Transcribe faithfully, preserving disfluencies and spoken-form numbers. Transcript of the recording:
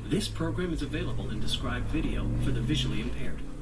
This program is available in described video for the visually impaired.